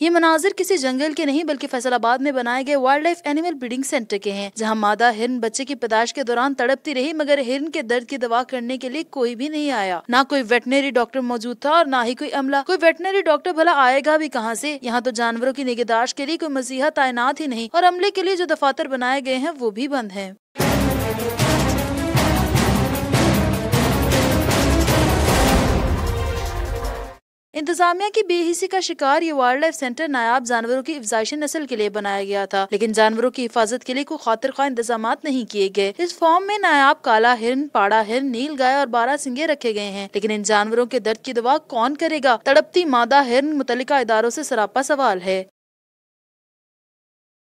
ये मनाजिर किसी जंगल के नहीं बल्कि फैसलाबाद में बनाए गए wildlife animal breeding centre के हैं, जहां मादा हिरन बच्चे की पैदाइश के दौरान तड़पती रही, मगर हिरन के दर्द की दवा करने के लिए कोई भी नहीं आया। ना कोई वेटनरी डॉक्टर मौजूद था और ना ही कोई अमला। कोई वेटनरी डॉक्टर भला आएगा भी कहाँ से? यहाँ तो जानवरों की निगहदाश्त के लिए कोई मसीहा तैनात ही नहीं और अमले के लिए जो दफातर बनाए गए हैं वो भी बंद है। इंतजामिया की बेहिसी का शिकार ये वाइल्ड लाइफ सेंटर नायाब जानवरों की अफजाइशी नस्ल के लिए बनाया गया था, लेकिन जानवरों की हिफाजत के लिए कोई खातिर खा इंतजाम नहीं किए गए। इस फॉर्म में नायाब काला हिरन, पाड़ा हिरन, नील गाय और 12 सिंगे रखे गए हैं, लेकिन इन जानवरों के दर्द की दवा कौन करेगा? तड़पती मादा हिरन मुतल्लिका इदारों से सरापा सवाल है।